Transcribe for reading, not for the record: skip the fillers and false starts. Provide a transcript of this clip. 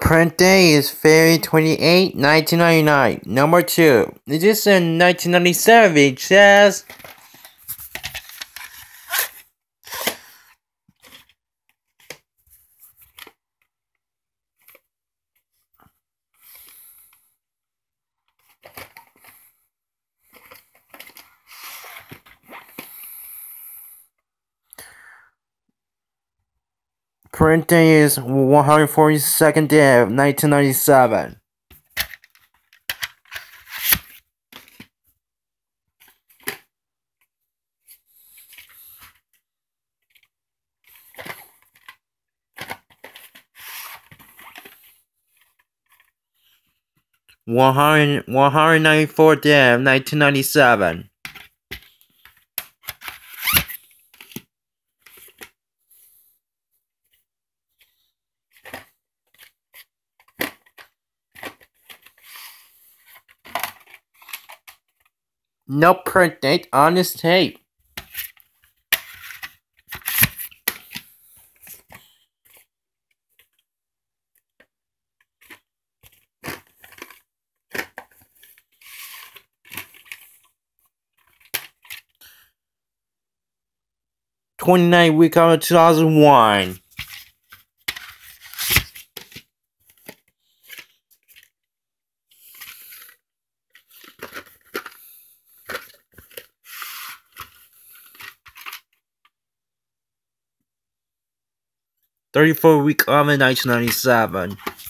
Print day is February 28, 1999. Number 2. This is a 1997 VHS. Print day is 142nd day of 1997. One hundred 194th day of 1997. No print date on this tape. Week of 2001. Week of 1997.